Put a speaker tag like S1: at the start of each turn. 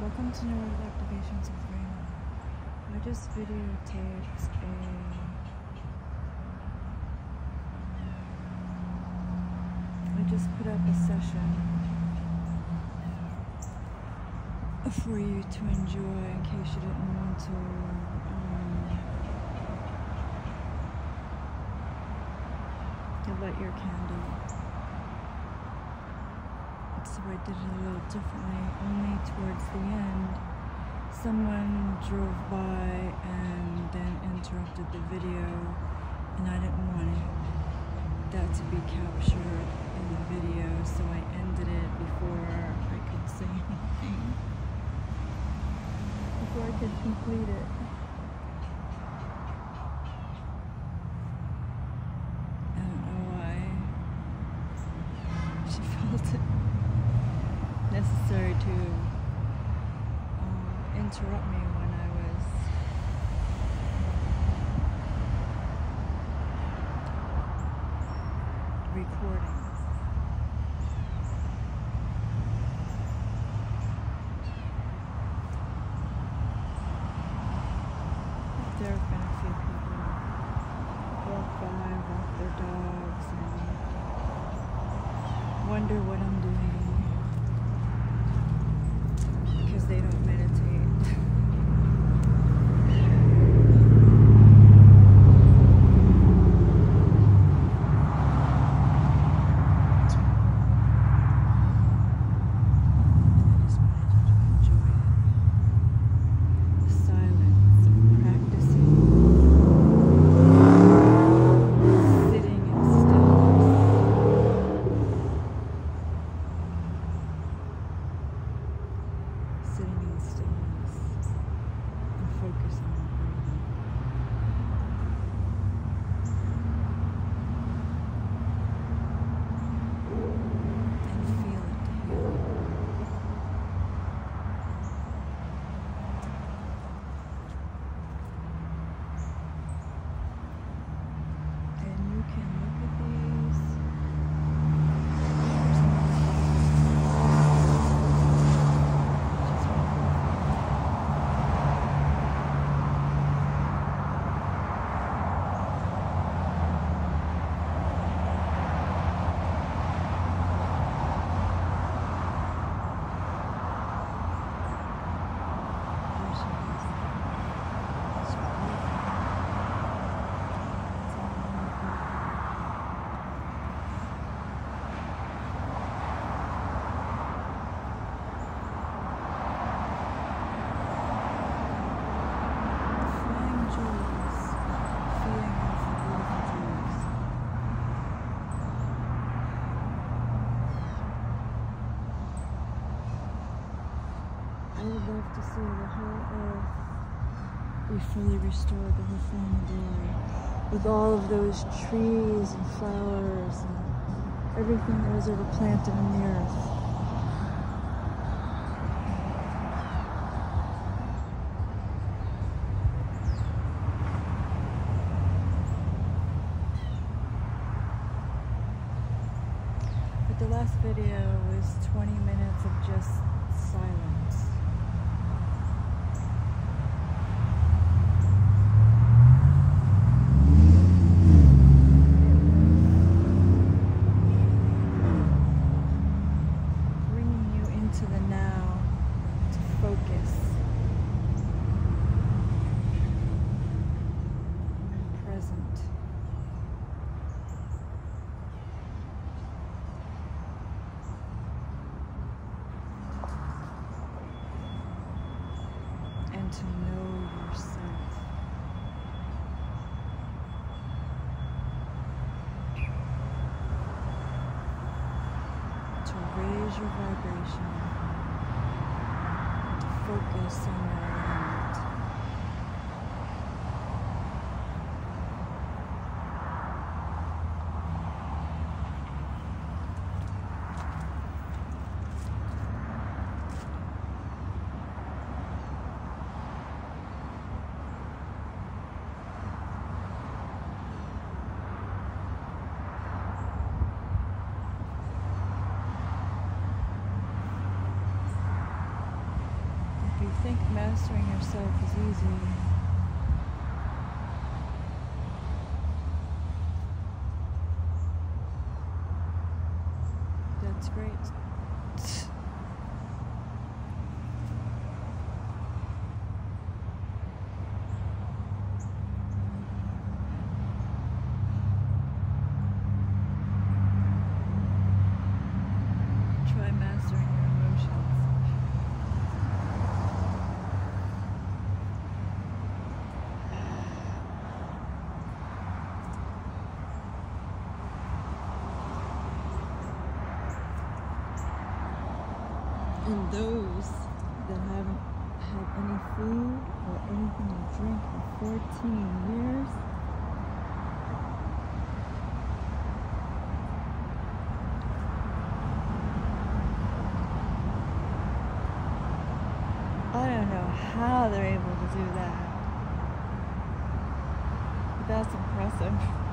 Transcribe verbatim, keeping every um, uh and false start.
S1: Welcome to New World Activations with Raina. I just videotaped a I just put up a session for you to enjoy in case you didn't want to um, to light your candle. So I did it a little differently. Only towards the end, someone drove by and then interrupted the video, and I didn't want that to be captured in the video, so I ended it before I could say anything, before I could complete it. I don't know why she felt it necessary to um, interrupt me when I was recording. There have been a few people walk by, walk their dogs, and wonder what I'm doing. They don't meditate. I would love to see the whole earth be fully restored, the whole form of glory, with all of those trees and flowers and everything that was ever planted in the earth. But the last video was twenty minutes of just silence. To know yourself. To raise your vibration. To focus on your alignment. think mastering yourself is easy. That's great. Try mastering your emotions. And those that haven't had any food or anything to drink in fourteen years, I don't know how they're able to do that, but that's impressive.